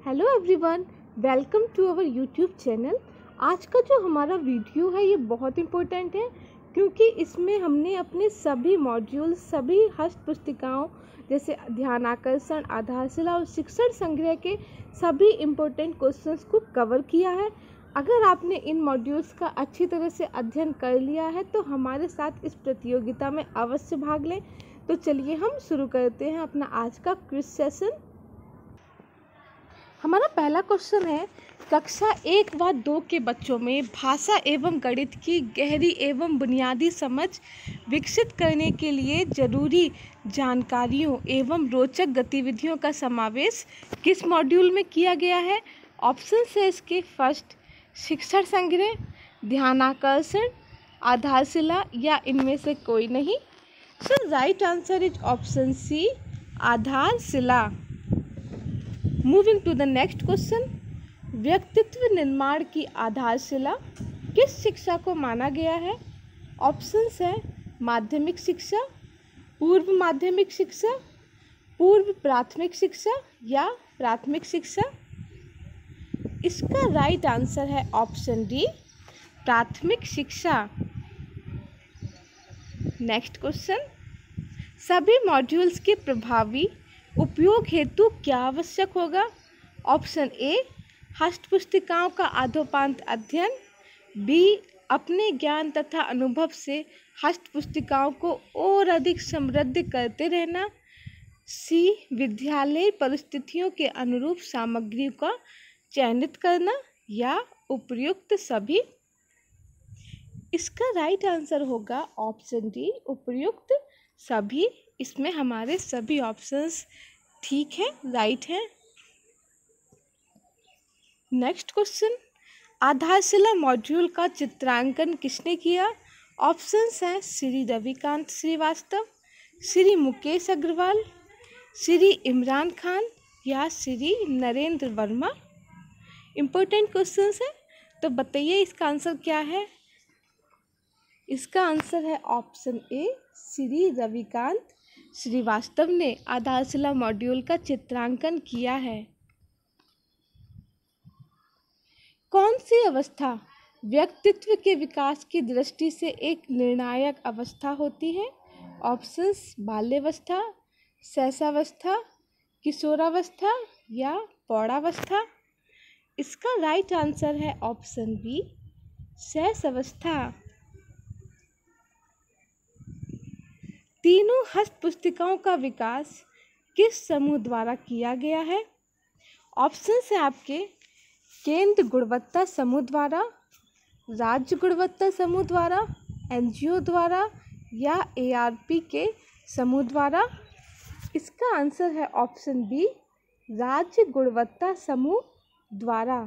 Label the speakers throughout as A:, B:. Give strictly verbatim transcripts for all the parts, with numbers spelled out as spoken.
A: Hello everyone, welcome to our YouTube channel. आज का जो हमारा वीडियो है ये बहुत इम्पोर्टेंट है क्योंकि इसमें हमने अपने सभी मॉड्यूल, सभी हस्त पुस्तिकाओं जैसे ध्यान आकर्षण, आधारशिला और शिक्षण संग्रह के सभी इम्पोर्टेंट क्वेश्चंस को कवर किया है। अगर आपने इन मॉड्यूल्स का अच्छी तरह से अध्ययन कर लिया है तो हमारे साथ इस प्रतियोगिता में अवश्य भाग लें। तो चलिए हम शुरू करते हैं अपना आज का क्विज सेशन। हमारा पहला क्वेश्चन है, कक्षा एक व दो के बच्चों में भाषा एवं गणित की गहरी एवं बुनियादी समझ विकसित करने के लिए जरूरी जानकारियों एवं रोचक गतिविधियों का समावेश किस मॉड्यूल में किया गया है? ऑप्शन है इसके फर्स्ट शिक्षण संग्रह, ध्यान आकर्षण, आधारशिला या इनमें से कोई नहीं। So right answer is option C, Aadharshila. Moving to the next question, व्यक्तित्व निर्माण की आधारशिला किस शिक्षा को माना गया है? ऑप्शंस है माध्यमिक शिक्षा, पूर्व माध्यमिक शिक्षा, पूर्व प्राथमिक शिक्षा या प्राथमिक शिक्षा। इसका राइट आंसर है ऑप्शन डी, प्राथमिक शिक्षा। नेक्स्ट क्वेश्चन, सभी मॉड्यूल्स के प्रभावी उपयोग हेतु क्या आवश्यक होगा? ऑप्शन ए हस्त पुस्तिकाओं का आद्योपांत अध्ययन, बी अपने ज्ञान तथा अनुभव से हस्त पुस्तिकाओं को और अधिक समृद्ध करते रहना, सी विद्यालय परिस्थितियों के अनुरूप सामग्री का चयनित करना या उपयुक्त सभी। इसका राइट आंसर होगा ऑप्शन डी, उपयुक्त सभी। इसमें हमारे सभी ऑप्शंस ठीक है, राइट है। नेक्स्ट क्वेश्चन, आधारशिला मॉड्यूल का चित्रांकन किसने किया? ऑप्शंस हैं श्री रविकांत श्रीवास्तव, श्री मुकेश अग्रवाल, श्री इमरान खान या श्री नरेंद्र वर्मा। इम्पोर्टेंट क्वेश्चंस है, तो बताइए इसका आंसर क्या है? इसका आंसर है ऑप्शन ए, श्री रविकांत श्रीवास्तव ने आधारशिला मॉड्यूल का चित्रांकन किया है। कौन सी अवस्था व्यक्तित्व के विकास की दृष्टि से एक निर्णायक अवस्था होती है? ऑप्शंस बाल्यावस्था, शैशवावस्था, किशोरावस्था या प्रौढ़ावस्था। इसका राइट आंसर है ऑप्शन बी, शैशवावस्था। तीनों हस्त पुस्तिकाओं का विकास किस समूह द्वारा किया गया है? ऑप्शन है आपके केंद्र गुणवत्ता समूह द्वारा, राज्य गुणवत्ता समूह द्वारा, एनजीओ द्वारा या एआरपी के समूह द्वारा। इसका आंसर है ऑप्शन बी, राज्य गुणवत्ता समूह द्वारा।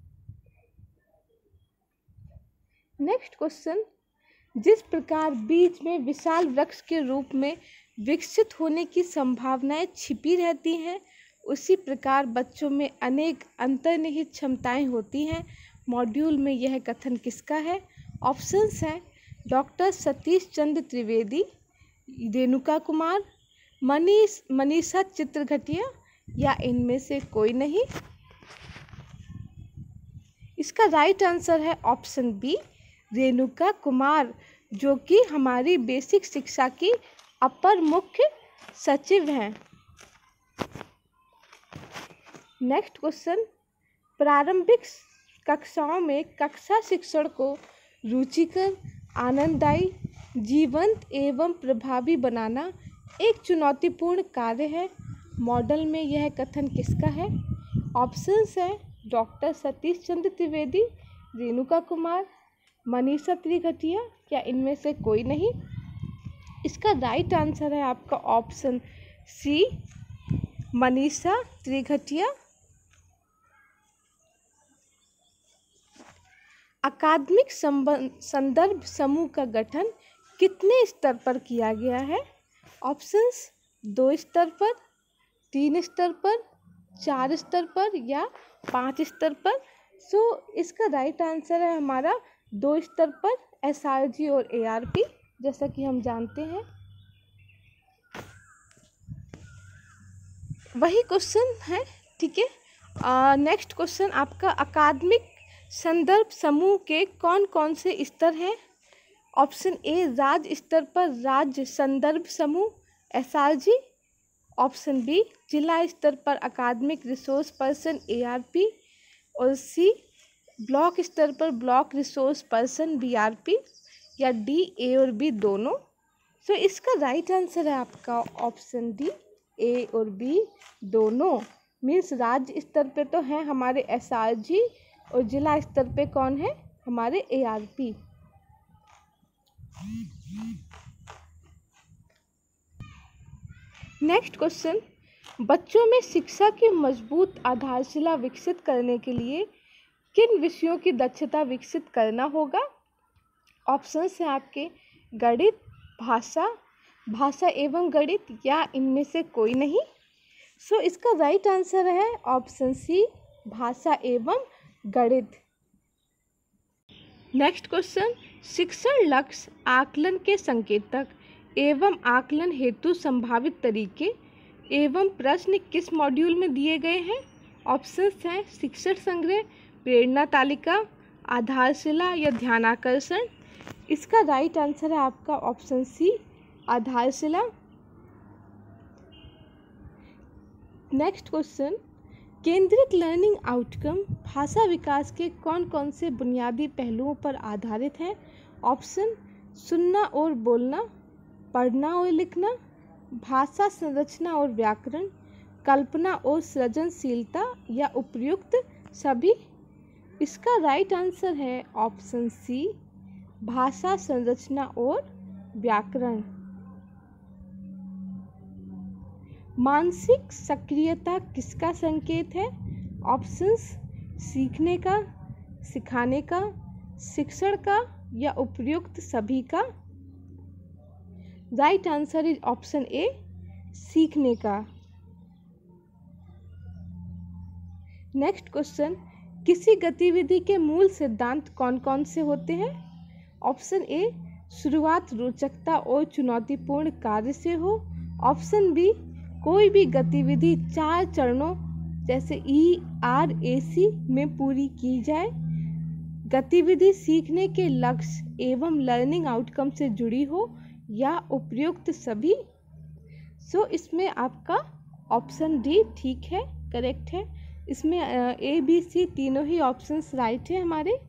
A: नेक्स्ट क्वेश्चन, जिस प्रकार बीज में विशाल वृक्ष के रूप में विकसित होने की संभावनाएं छिपी रहती हैं, उसी प्रकार बच्चों में अनेक अंतर्निहित क्षमताएं होती हैं। मॉड्यूल में यह कथन किसका है? ऑप्शंस हैं डॉक्टर सतीश चंद्र त्रिवेदी, रेणुका कुमार, मनीष मनीषा चित्रघटिया या इनमें से कोई नहीं। इसका राइट आंसर है ऑप्शन बी, रेणुका कुमार, जो कि हमारी बेसिक शिक्षा की अपर मुख्य सचिव हैं। नेक्स्ट क्वेश्चन, प्रारंभिक कक्षाओं में कक्षा शिक्षण को रुचिकर, आनंददायी, जीवंत एवं प्रभावी बनाना एक चुनौतीपूर्ण कार्य है। मॉडल में यह कथन किसका है? ऑप्शंस है डॉक्टर सतीश चंद्र त्रिवेदी, रेणुका कुमार, मनीषा त्रिघटिया या इनमें से कोई नहीं। इसका राइट आंसर है आपका ऑप्शन सी, मनीषा त्रिघटिया। अकादमिक संदर्भ समूह का गठन कितने स्तर पर किया गया है? ऑप्शंस दो स्तर पर, तीन स्तर पर, चार स्तर पर या पाँच स्तर पर। सो इसका राइट आंसर है हमारा दो स्तर पर, एसआरजी और एआरपी, जैसा कि हम जानते हैं। वही क्वेश्चन है, ठीक है। नेक्स्ट क्वेश्चन आपका, अकादमिक संदर्भ समूह के कौन कौन से स्तर हैं? ऑप्शन ए राज्य स्तर पर राज्य संदर्भ समूह S R G, option B जिला स्तर पर अकादमिक resource person A R P, और सी ब्लॉक स्तर पर block resource person B R P, या डी ए और बी दोनों। सो so, इसका राइट आंसर है आपका ऑप्शन डी ए और बी दोनों। मीन्स राज्य स्तर पे तो हैं हमारे एस आर जी और जिला स्तर पे कौन है? हमारे A R P. Next question, बच्चों में शिक्षा की मजबूत आधारशिला विकसित करने के लिए किन विषयों की दक्षता विकसित करना होगा? ऑप्शंस हैं आपके, गणित, भाषा, भाषा एवं गणित, या इनमें से कोई नहीं। सो so, इसका राइट आंसर है ऑप्शन सी भाषा एवं गणित। नेक्स्ट क्वेश्चन, शिक्षण लक्ष्य आकलन के संकेतक एवं आकलन हेतु संभावित तरीके एवं प्रश्न किस मॉड्यूल में दिए गए हैं? ऑप्शंस हैं शिक्षण संग्रह, प्रेरणा तालिका, आधारशिला या ध्यानाकर्षण। इसका राइट आंसर है आपका option C Aadharshila. Next question, केंद्रित लर्निंग आउटकम भाषा विकास के कौन कौन से बुनियादी पहलुओं पर आधारित है? ऑप्शन सुनना और बोलना, पढ़ना और लिखना, भाषा संरचना और व्याकरण, कल्पना और सृजनशीलता, या उपर्युक्त सभी। इसका राइट आंसर है ऑप्शन सी भाषा संरचना और व्याकरण। मानसिक सक्रियता किसका संकेत है? ऑप्शंस सीखने का, सिखाने का, शिक्षण का, या उपर्युक्त सभी का। Right answer is option A सीखने का। नेक्स्ट क्वेश्चन, किसी गतिविधि के मूल सिद्धांत कौन कौन से होते हैं? ऑप्शन ए शुरुआत रोचकता और चुनौतीपूर्ण कार्य से हो, ऑप्शन बी कोई भी गतिविधि चार चरणों जैसे ई आर ए सी में पूरी की जाए, गतिविधि सीखने के लक्ष्य एवं लर्निंग आउटकम से जुड़ी हो, या उपर्युक्त सभी। सो so, इसमें आपका ऑप्शन डी ठीक है, करेक्ट है। इसमें ए बी सी तीनों ही ऑप्शंस राइट है हमारे।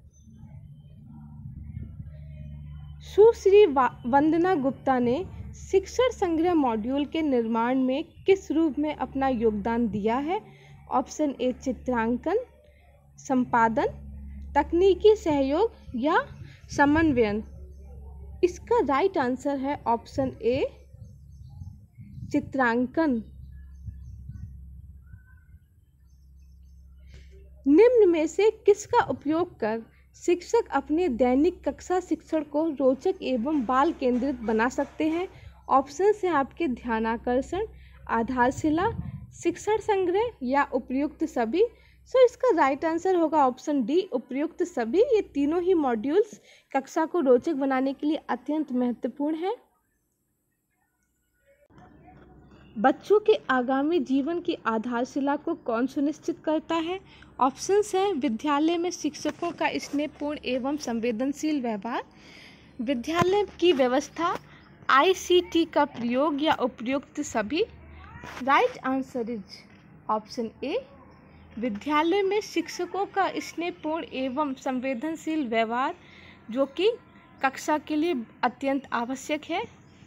A: सुश्री वंदना गुप्ता ने शिक्षण संग्रह मॉड्यूल के निर्माण में किस रूप में अपना योगदान दिया है? ऑप्शन ए चित्रांकन, संपादन, तकनीकी सहयोग, या समन्वयन। इसका राइट आंसर है ऑप्शन ए चित्रांकन। निम्न में से किसका उपयोग कर शिक्षक अपने दैनिक कक्षा शिक्षण को रोचक एवं बाल केंद्रित बना सकते हैं? ऑप्शन है आपके ध्यानाकर्षण, आधारशिला, शिक्षण संग्रह, या उपर्युक्त सभी। सो so, इसका राइट आंसर होगा ऑप्शन डी उपर्युक्त सभी। ये तीनों ही मॉड्यूल्स कक्षा को रोचक बनाने के लिए अत्यंत महत्वपूर्ण है। बच्चों के आगामी जीवन की आधारशिला को कौन सुनिश्चित करता है? ऑप्शंस हैं विद्यालय में शिक्षकों का स्नेहपूर्ण एवं संवेदनशील व्यवहार, विद्यालय की व्यवस्था, आई सी टी का प्रयोग, या उपर्युक्त सभी। Right answer is option A विद्यालय में शिक्षकों का स्नेहपूर्ण एवं संवेदनशील व्यवहार, जो कि कक्षा के लिए अत्यंत आवश्यक है।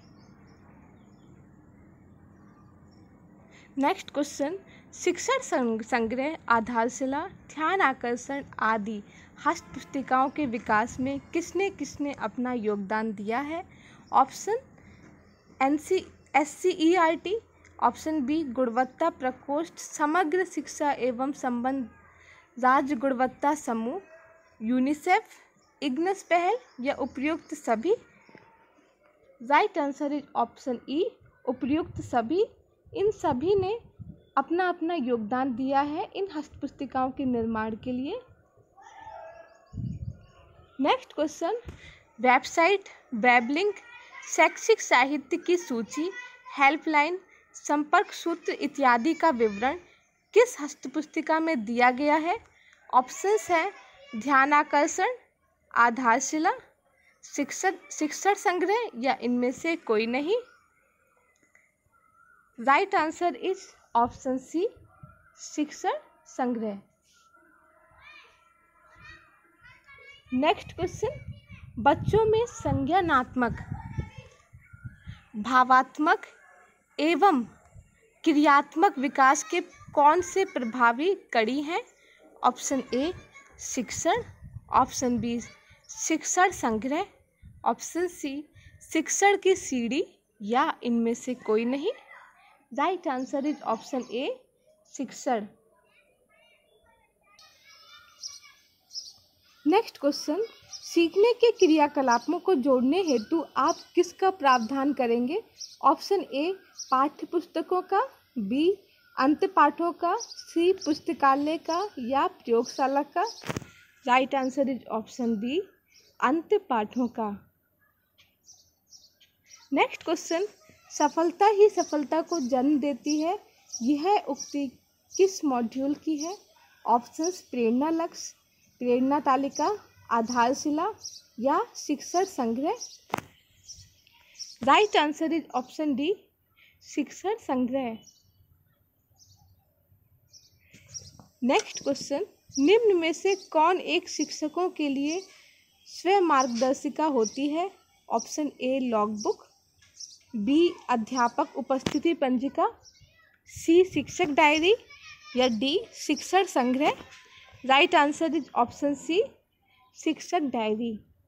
A: नेक्स्ट क्वेश्चन, शिक्षण संग्रह, आधारशिला, ध्यान आकर्षण आदि हस्त पुस्तिकाओं के विकास में किसने किसने अपना योगदान दिया है? Option N C S C E R T, option B गुणवत्ता प्रकोष्ठ, समग्र शिक्षा एवं संबंध राज्य गुणवत्ता समूह, यूनिसेफ, इग्नस पहल, या उपर्युक्त सभी। Right answer is option E उपर्युक्त सभी। इन सभी ने अपना अपना योगदान दिया है इन हस्तपुस्तिकाओं के निर्माण के लिए। Next question, website, web link, शैक्षिक साहित्य की सूची, हेल्पलाइन, संपर्क सूत्र इत्यादि का विवरण किस हस्तपुस्तिका में दिया गया है? ऑप्शंस हैं ध्यानाकर्षण, आधारशिला, शिक्षण शिक्षण संग्रह या इनमें से कोई नहीं। Right answer is option C, शिक्षण संग्रह। नेक्स्ट क्वेश्चन, बच्चों में संज्ञानात्मक, भावात्मक एवं क्रियात्मक विकास के कौन से प्रभावी कड़ी हैं? ऑप्शन ए शिक्षण, ऑप्शन बी शिक्षण संग्रह, ऑप्शन सी शिक्षण की सीढ़ी या इनमें से कोई नहीं। Right answer is option A, शिक्षण। नेक्स्ट क्वेश्चन, सीखने के क्रियाकलापों को जोड़ने हेतु आप किसका प्रावधान करेंगे? ऑप्शन ए पाठ्य पुस्तकों का, बी अंत पाठों का, सी पुस्तकालय का या प्रयोगशाला का। Right answer is option B, अंत पाठों का। नेक्स्ट क्वेश्चन, सफलता ही सफलता को जन्म देती है, यह उक्ति किस मॉड्यूल की है? ऑप्शंस प्रेरणा लक्ष्य, प्रेरणा तालिका, आधारशिला या शिक्षण संग्रह। Right answer is option D, शिक्षण संग्रह। नेक्स्ट क्वेश्चन, निम्न में से कौन एक शिक्षकों के लिए स्वयं मार्गदर्शिका होती है? ऑप्शन ए लॉगबुक, बी अध्यापक उपस्थिति पंजिका, सी शिक्षक डायरी या डी शिक्षण संग्रह। Right answer is option C, शिक्षक डायरी।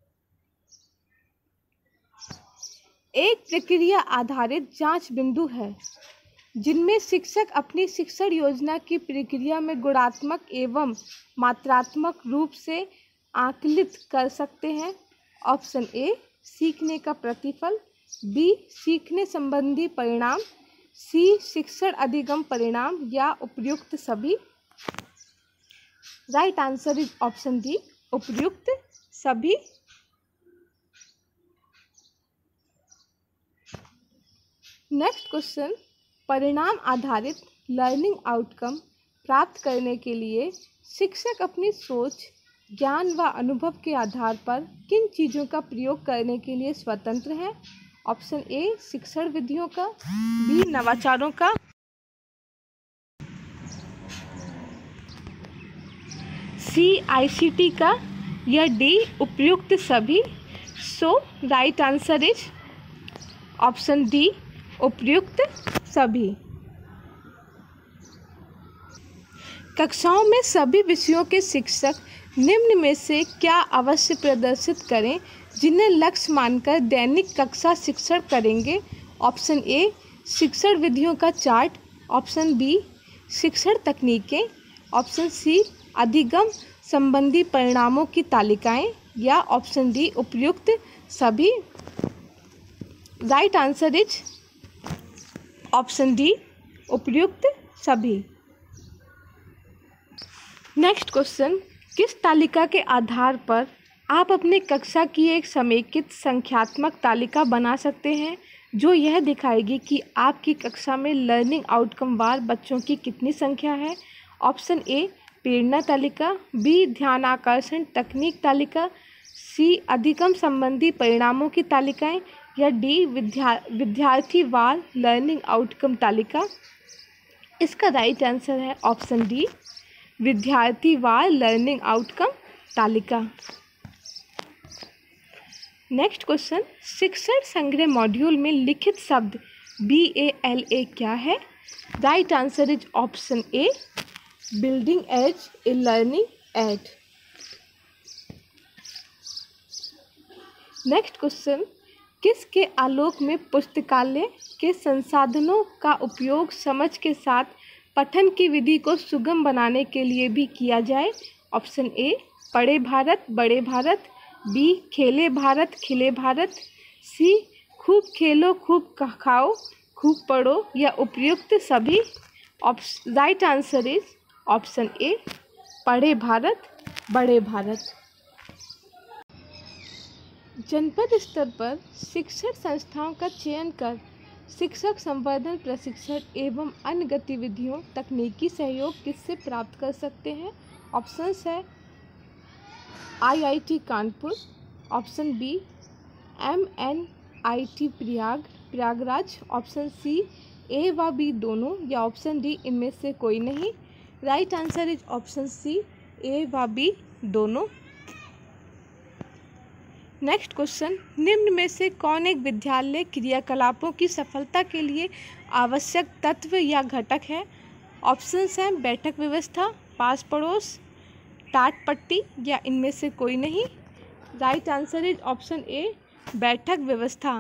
A: एक प्रक्रिया आधारित जांच बिंदु है जिनमें शिक्षक अपनी शिक्षण योजना की प्रक्रिया में गुणात्मक एवं मात्रात्मक रूप से आकलित कर सकते हैं। ऑप्शन ए सीखने का प्रतिफल, बी सीखने संबंधी परिणाम, सी शिक्षण अधिगम परिणाम या उपयुक्त सभी। Right answer is option D, उपयुक्त सभी। नेक्स्ट क्वेश्चन, परिणाम आधारित लर्निंग आउटकम प्राप्त करने के लिए शिक्षक अपनी सोच, ज्ञान व अनुभव के आधार पर किन चीज़ों का प्रयोग करने के लिए स्वतंत्र है? ऑप्शन ए शिक्षण विधियों का, बी नवाचारों का, सी आईसीटी का या डी उपयुक्त सभी। So right answer is option D, उपयुक्त सभी। कक्षाओं में सभी विषयों के शिक्षक निम्न में से क्या अवश्य प्रदर्शित करें जिन्हें लक्ष्य मानकर दैनिक कक्षा शिक्षण करेंगे? ऑप्शन ए शिक्षण विधियों का चार्ट, ऑप्शन बी शिक्षण तकनीकें, ऑप्शन सी अधिगम संबंधी परिणामों की तालिकाएं या ऑप्शन डी उपयुक्त सभी। Right answer is option D, उपयुक्त सभी। नेक्स्ट क्वेश्चन, किस तालिका के आधार पर आप अपने कक्षा की एक समेकित संख्यात्मक तालिका बना सकते हैं जो यह दिखाएगी कि आपकी कक्षा में लर्निंग आउटकम वार बच्चों की कितनी संख्या है? ऑप्शन ए प्रेरणा तालिका, बी ध्यान आकर्षण तकनीक तालिका, सी अधिगम संबंधी परिणामों की तालिकाएं या डी विद्या विद्यार्थी वार लर्निंग आउटकम तालिका। इसका राइट आंसर है ऑप्शन डी, विद्यार्थी वार लर्निंग आउटकम तालिका। नेक्स्ट क्वेश्चन, शिक्षण संग्रह मॉड्यूल में लिखित शब्द बी ए एल ए क्या है? Right answer is option A, building as a learning aid. Next question, किसके आलोक में पुस्तकालय के संसाधनों का उपयोग समझ के साथ पठन की विधि को सुगम बनाने के लिए भी किया जाए? ऑप्शन ए पढ़े भारत बड़े भारत, बी खेले भारत खिले भारत, सी खूब खेलो खूब खाओ खूब पढ़ो या उपयुक्त सभी। Right answer is option A, पढ़े भारत बड़े भारत। जनपद स्तर पर शिक्षण संस्थाओं का चयन कर शिक्षक संवर्धन प्रशिक्षण एवं अन्य गतिविधियों तकनीकी सहयोग किससे प्राप्त कर सकते हैं? ऑप्शंस है I I T Kanpur, option B M N I T Prayag Prayagraj, option C A व बी दोनों, या ऑप्शन डी इनमें से कोई नहीं। Right answer is option C A व बी दोनों। नेक्स्ट क्वेश्चन, निम्न में से कौन एक विद्यालय क्रियाकलापों की सफलता के लिए आवश्यक तत्व या घटक है? ऑप्शंस हैं बैठक व्यवस्था, पास पड़ोस, टाट पट्टी, या इनमें से कोई नहीं। Right answer is option A बैठक व्यवस्था।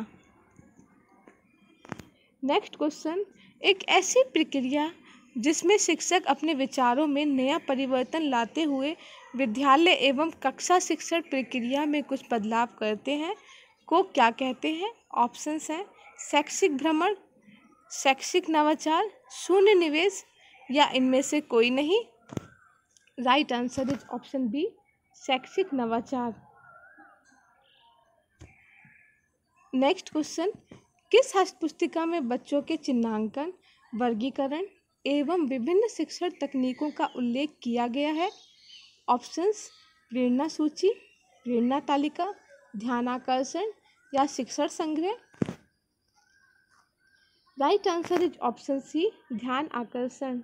A: नेक्स्ट क्वेश्चन, एक ऐसी प्रक्रिया जिसमें शिक्षक अपने विचारों में नया परिवर्तन लाते हुए विद्यालय एवं कक्षा शिक्षण प्रक्रिया में कुछ बदलाव करते हैं को क्या कहते हैं? ऑप्शंस हैं शैक्षिक भ्रमण, शैक्षिक नवाचार, शून्य निवेश, या इनमें से कोई नहीं। Right answer is option B शैक्षिक नवाचार। नेक्स्ट क्वेश्चन, किस हस्तपुस्तिका में बच्चों के चिन्हांकन, वर्गीकरण एवं विभिन्न शिक्षण तकनीकों का उल्लेख किया गया है? ऑप्शंस प्रेरणा सूची, प्रेरणा तालिका, ध्यानाकर्षण, या शिक्षण संग्रह। Right answer is option C ध्यान आकर्षण।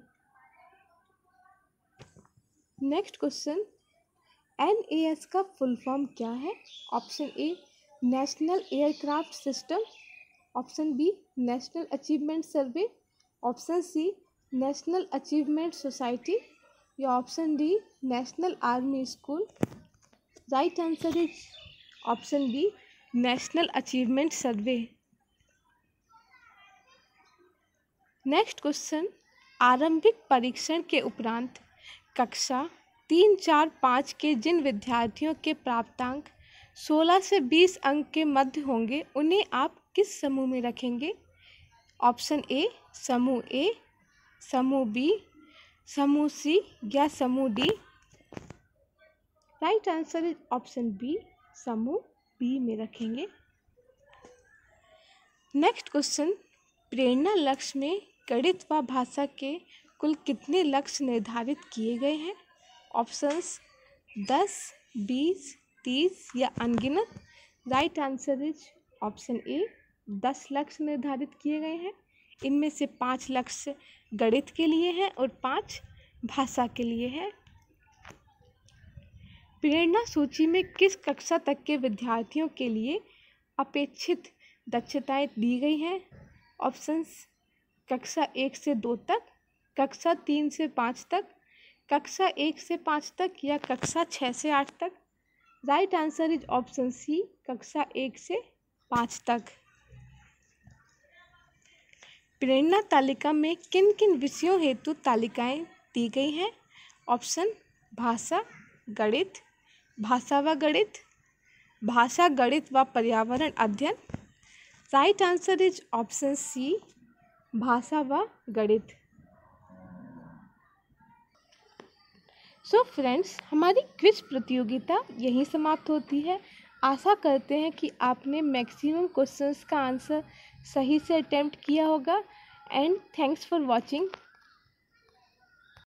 A: Next question, N A S का फुल फॉर्म क्या है? Option A national aircraft system, option B national achievement survey, option C national achievement society, या option D national army school. Right answer is option B national achievement survey. Next question, आरंभिक परीक्षण के उपरांत कक्षा तीन चार पाँच के जिन विद्यार्थियों के प्राप्तांक सोलह से बीस अंक के मध्य होंगे उन्हें आप किस समूह में रखेंगे? ऑप्शन ए समूह ए, समूह बी, समूह सी, या समूह D. Right answer is option B समूह बी में रखेंगे। नेक्स्ट क्वेश्चन, प्रेरणा लक्ष्य में गणित व भाषा के कुल कितने लक्ष्य निर्धारित किए गए हैं? ऑप्शंस दस, बीस, तीस, या अनगिनत। Right answer is option A दस लक्ष्य निर्धारित किए गए हैं। इनमें से पाँच लक्ष्य गणित के लिए हैं और पाँच भाषा के लिए हैं। प्रेरणा सूची में किस कक्षा तक के विद्यार्थियों के लिए अपेक्षित दक्षताएं दी गई हैं? ऑप्शंस कक्षा एक से दो तक, कक्षा तीन से पाँच तक, कक्षा एक से पाँच तक, या कक्षा छः से आठ तक। Right answer is option C कक्षा एक से पाँच तक। प्रेरणा तालिका में किन किन विषयों हेतु तालिकाएं दी गई हैं? ऑप्शन भाषा, गणित, भाषा व गणित, भाषा, गणित व पर्यावरण अध्ययन। Right answer is option C भाषा व गणित। सो फ्रेंड्स, हमारी क्विज प्रतियोगिता यहीं समाप्त होती है। आशा करते हैं कि आपने मैक्सिमम क्वेश्चंस का आंसर सही से अटेम्प्ट किया होगा। And thanks for watching.